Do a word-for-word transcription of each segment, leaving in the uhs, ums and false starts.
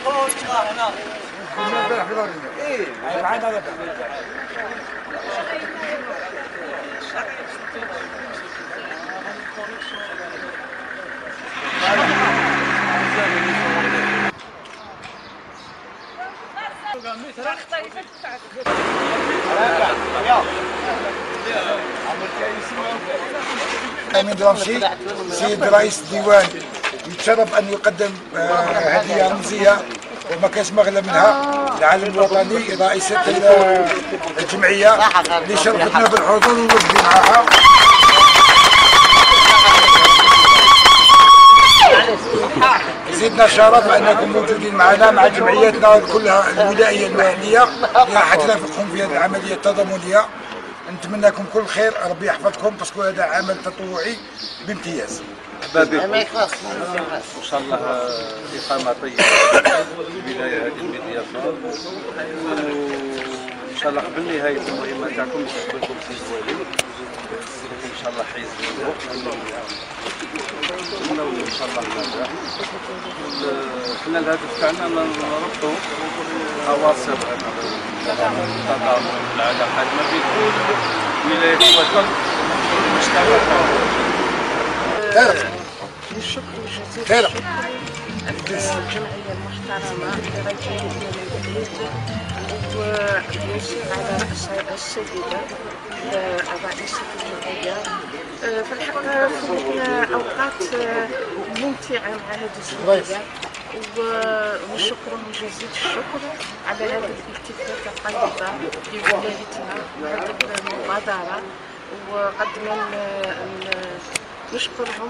أمين درامشي سيد رئيس الديوان يتشرف أن يقدم هدية رمزية وما كاش مغلى منها العالم الوطني رئيسة الجمعية اللي شرفتنا بالحضور والوجود معها. زدنا شرف انكم موجودين معنا مع جمعياتنا كلها الولائيه المحليه اللي حتى نقوم في هذه العمليه التضامنيه. نتمنى لكم كل خير، ربي يحفظكم باسكو هذا عمل تطوعي بامتياز. مرحبا بكم ان شاء الله اقامه طيبه في البدايه هذه الميدياسيون، وان شاء الله قبل نهايه المهمه تاعكم يستقبلكم السيد الوالي ان شاء الله حيز الوقت ان شاء الله نجاح. حنا الهدف تاعنا نربطوا اواصر التضامن والعلاقات ما بين كل ولايات الوطن والمجتمع. الشكر جزيل الشكر الجمعية المحترمة لرجال اليد ويسير على رأسها السيدة رئيسة الجمعية. في الحقيقة فوتنا أوقات ممتعة مع هذه الجمعية ونشكرهم جزيل الشكر على هذه الالتفاتة الطيبة لولايتنا وهذه المبادرة، وقد نشكرهم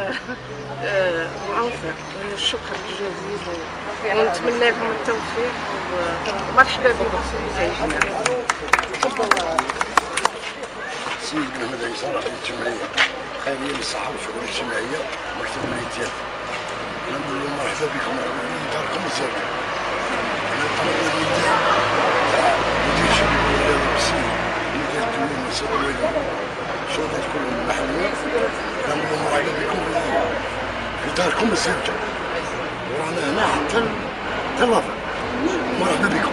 المنظر والشكر الجزيل ونتمنى لهم التوفيق ومرحبا بكم في ولايتنا. تفضل. سيد محمد عيسى رئيس الجمعية خيرية للصحة والشؤون الاجتماعية مكتب الاتيان. نقول لهم مرحبا بكم داركم الزرقاء. أنا طلبنا النداء تاع مدير شباب الولاد والسيد مدير الديوان والسيد الوالي شرطة كل المحلية. نقول لهم مرحبا بكم في داركم الزرقاء، ورانا هنا حتى حتى الوفاء. مرحبا بكم.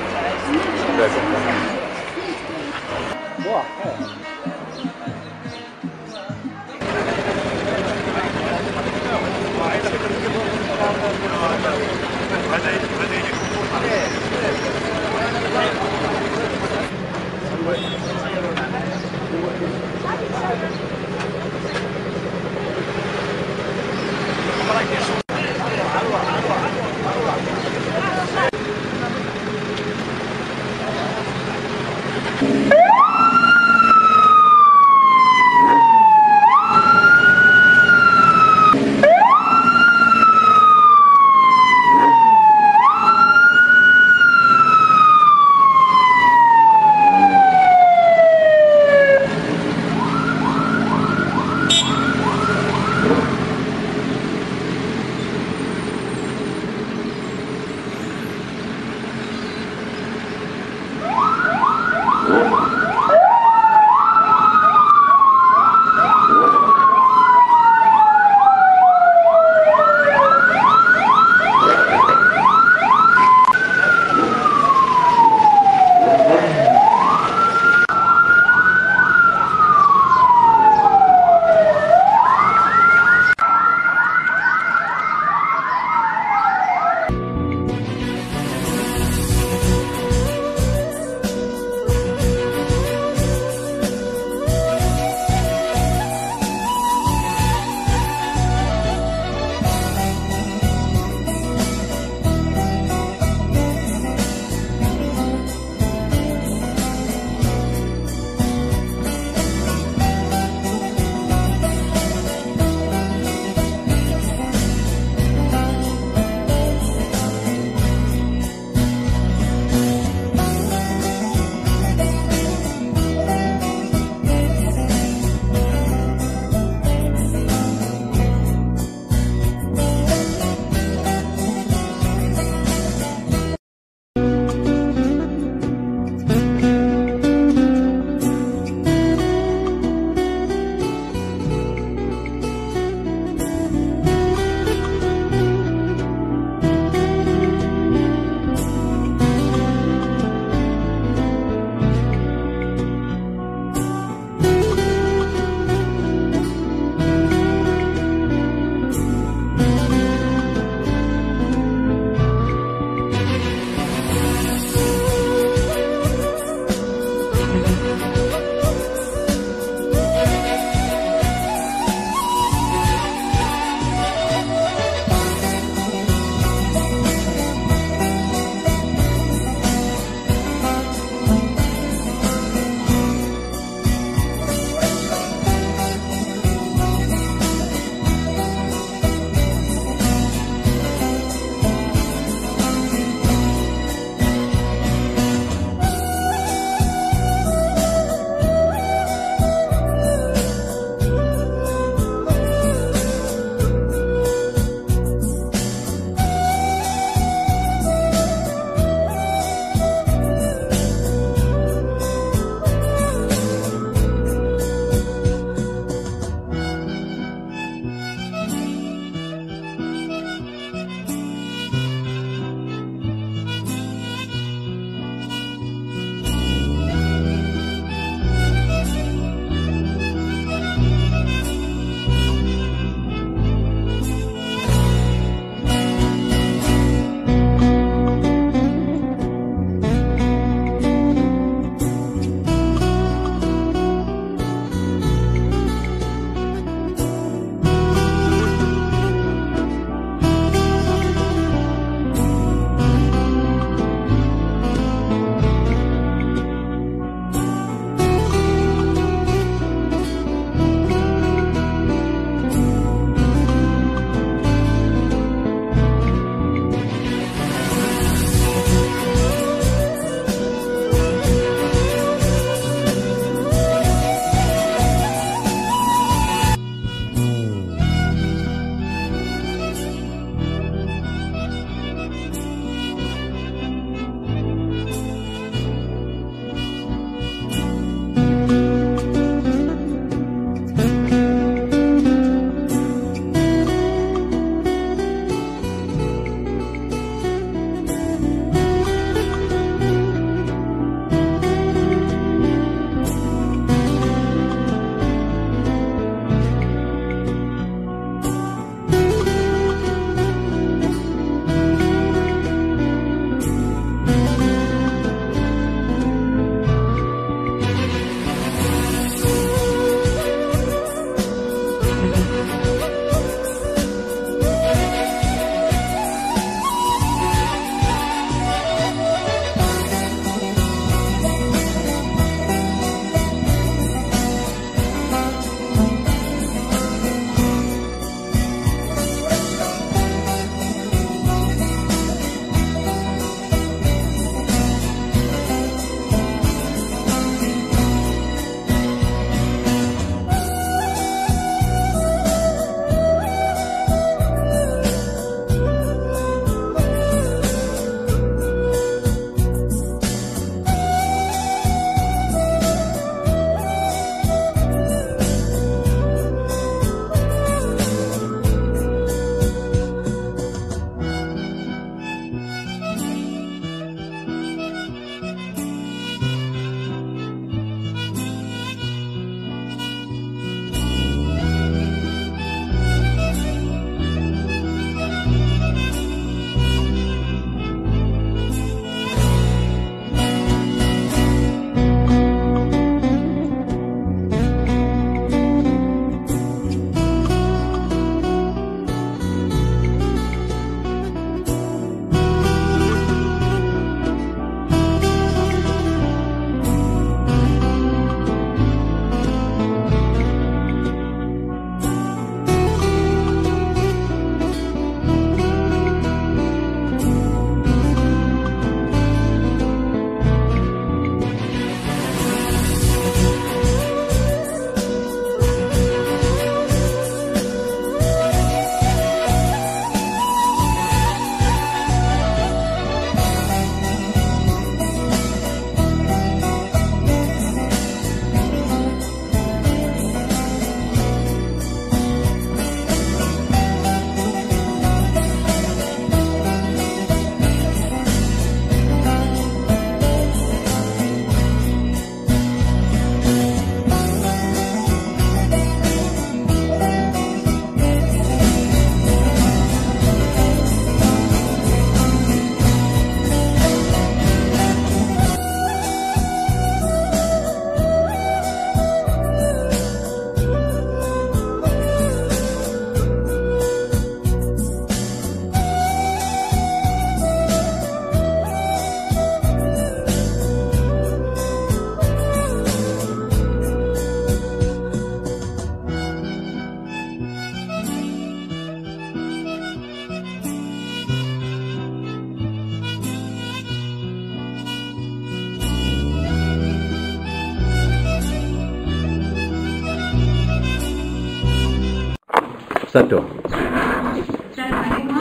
Sato. السلام عليكم.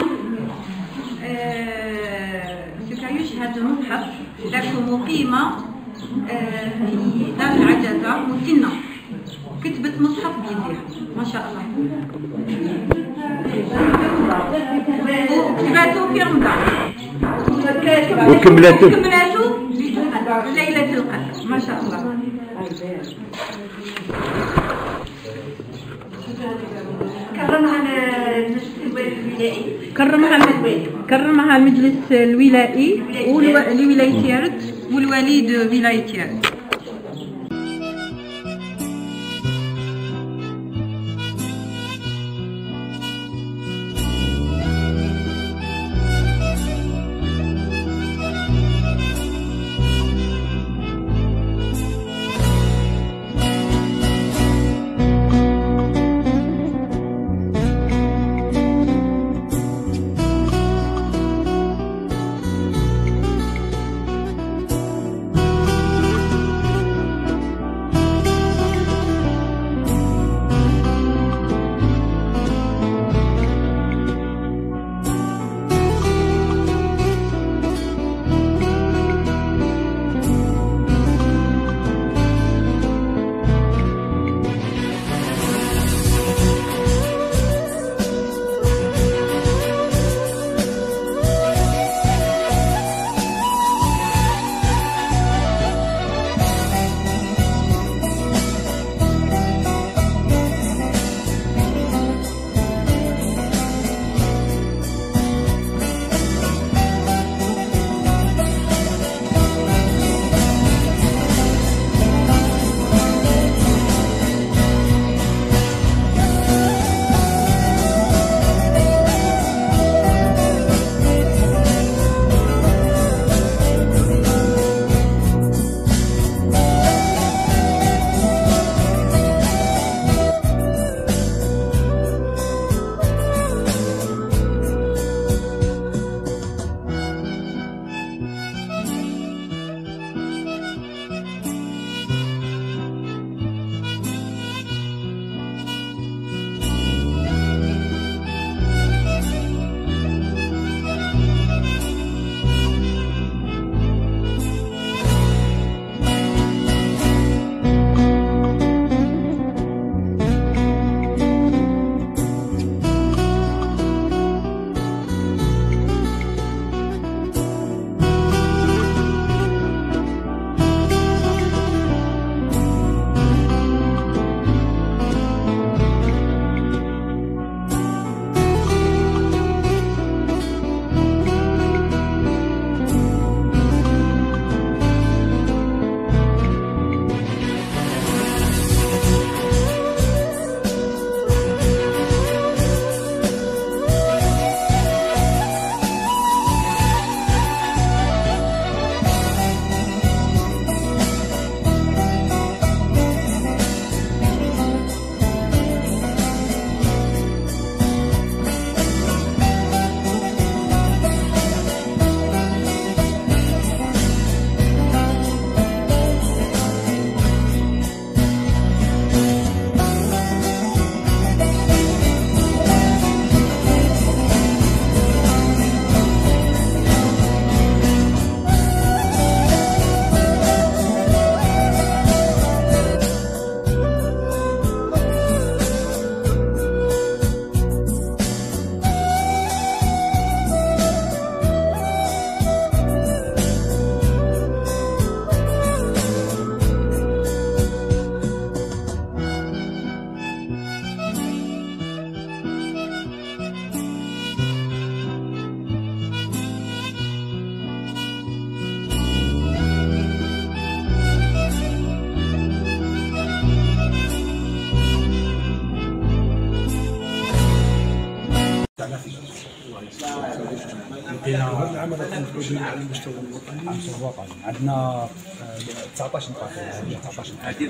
Monsieur Caillou شهادة المتحف داركم قيمة في دار العجزة مسنة، كتبت مصحف بيديها ما شاء الله، وكتباتو في رمضان وكملاتو وكملاتو ليلة القدر ما شاء الله. كرمها المجلس الولائي كرمها كرمها المجلس الولائي لولاية يارد والوليد ولاية يارد. لقينا هذا العمل التنفيذي على المستوى الوطني على المستوى الوطني عندنا تسعطاش نقاط تسعطاش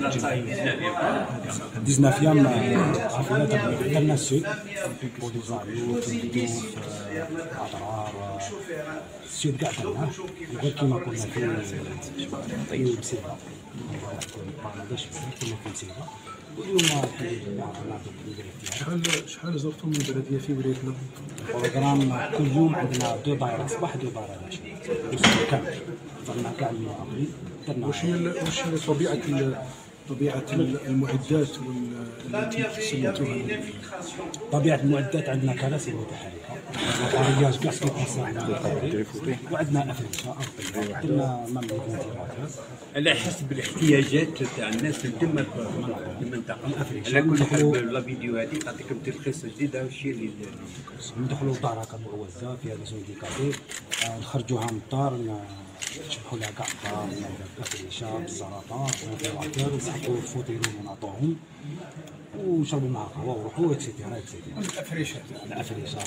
نقاط ديزنا فيام عافية درنا السود بو دي زعيوت في اضرار السود كاع درناه وغير كيما كنا في في مسيره كنا في مسيره واليوم الحمد لله نعطوا الاختيار. شحال شحال زرتوا من بلديه في ولايتنا؟ البروغرام كل يوم عندنا دو دايره صباح دو دايره العشاء الاسبوع كامل درنا كاع المراقبين درنا. واش هي واش هي طبيعه طبيعه المعدات التي سميتوها؟ طبيعه المعدات عندنا كراسي متحركه وطاريات كاع كيف وعندنا افرشه ارضيه درنا مملكه فنتيلاتور على حسب الاحتياجات تاع الناس اللي تما في المنطقه. الافرشه على كل حال لا فيديو هذه تعطيكم تلخيص جديد الشيء اللي ندخلوا للدار هكا مروزه فيها لي زونديكاتور نخرجوها من الدار نشبحوا لها كاع الدار الافرشه بالزرافه والفواتير ونسحبوا الفوتيرون ونعطوهم ونشربوا معها قهوه ونروحوا اكسيتيرا اكسيتيرا. الافرشه الافرشه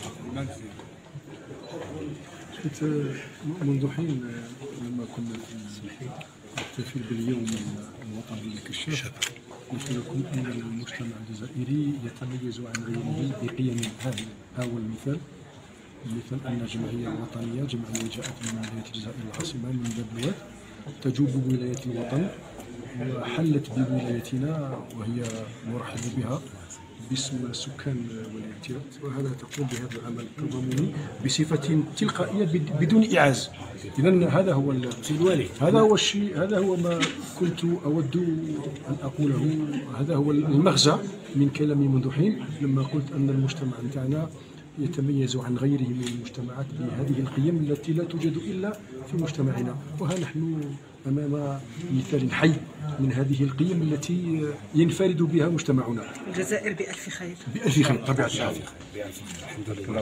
كنت منذ حين لما كنا نحتفل باليوم الوطني للكشاف قلت لكم ان المجتمع الجزائري يتميز عن غيره بقيم هذه. ها هو المثال مثل ان الجمعيه الوطنيه جمعيه جاءت من ولايه الجزائر العاصمه من باب الواد تجوب بولايه الوطن وحلت بولايتنا وهي مرحب بها باسم سكان ولايتها، وهذا تقوم بهذا العمل التضامني بصفة تلقائية بدون إعاز. إذا هذا هو الوالي، هذا هو الشيء، هذا هو ما كنت أود أن أقوله. هذا هو المغزى من كلامي منذ حين لما قلت أن المجتمع نتاعنا يتميز عن غيره من المجتمعات بهذه القيم التي لا توجد إلا في مجتمعنا. وها نحن أمام مثال حي من هذه القيم التي ينفرد بها مجتمعنا. الجزائر بألف خير. بألف خير طبيعة الحال. الحمد لله.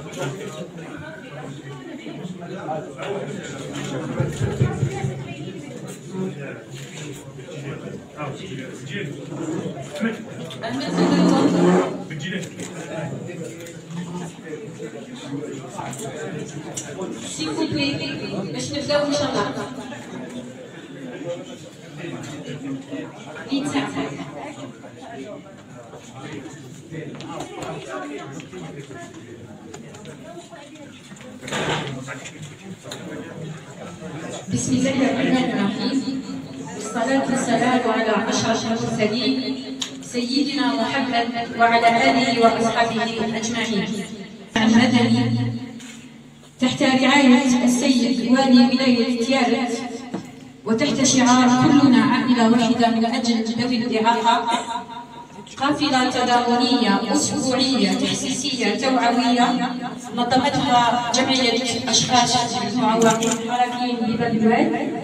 S'il vous plaît, باش نبداو ان شاء الله. بسم الله الرحمن الرحيم، والصلاة والسلام على أشرف المرسلين سيدنا محمد وعلى آله وأصحابه أجمعين. المدني تحت رعاية السيد والي ولاية تيارت وتحت شعار كلنا عائلة واحدة من أجل ذوي الإعاقة، قافلة تضامنية أسبوعية تحسيسية توعوية نظمتها جمعية أشخاص المعوقين الحركيين بباب الواد.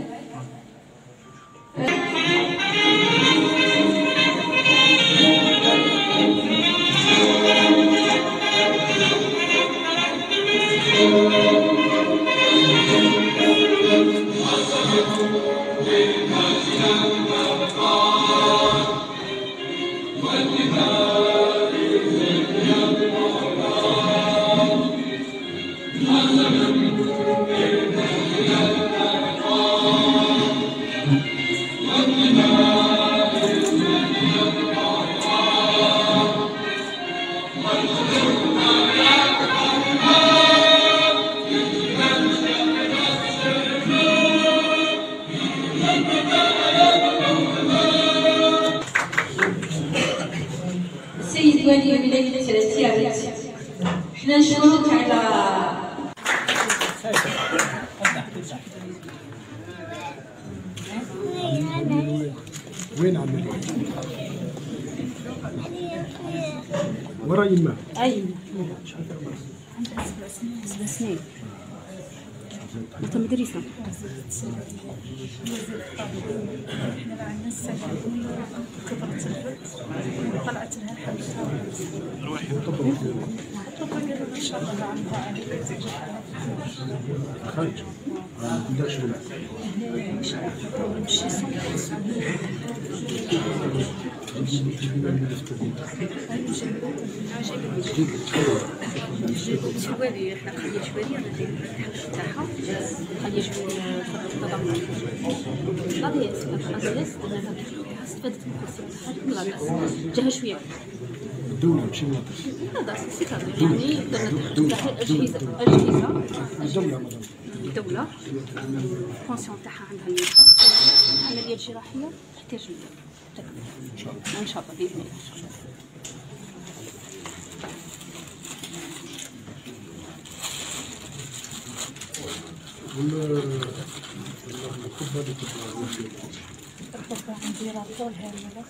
السيد والي ولاية تيارت، احنا نشكروك على وين عم الوالد؟ ورا يما. ايوه عندها سبع سنين متمدرسة. احنا بقى عندنا السنة كبرت البنت طلعت لها الحمد روحي وطبقي. طبقي ان شاء الله عندها خارج. ما كناش ولا. مش عارفة نمشي الوالي احنا قضية جوالية غادي الحق تاعها قضية جوالية تضامن قضية الناس انها استفادت من الكرسي تاعها من لاكاس جاها شوية الدولة ماشي الوطن. هذا سي يعني درنا أجهزة أجهزة الدولة الدولة البونسيون تاعها عندها الميكا عملية جراحية تحتاج ليا التكبير ان شاء الله باذن الله. الخطبه اللي تبغى الخطبه عندي رابطول هامله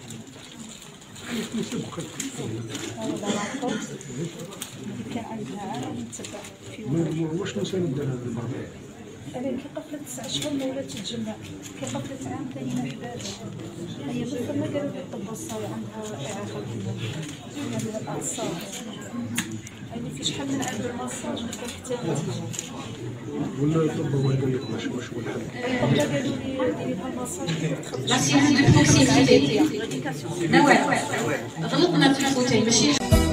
كان عندها عام تبع في واش نساند هذا البرنامج؟ أنا كي قفلت تسع شهور ما ولات تتجمع، كي قفلت عام ثاني ما حباتش. هي مثل ما قالوا لي الطب الصاوي عندها إعاقة من الأعصاب. يعني في شحال من عام بالماساج ما كان حتى نتيجة. ولا الطب هو قال لك واش واش هو الحل؟ الطب قالوا لي ديري بها الماساج كي غلطنا في الفوتين ماشي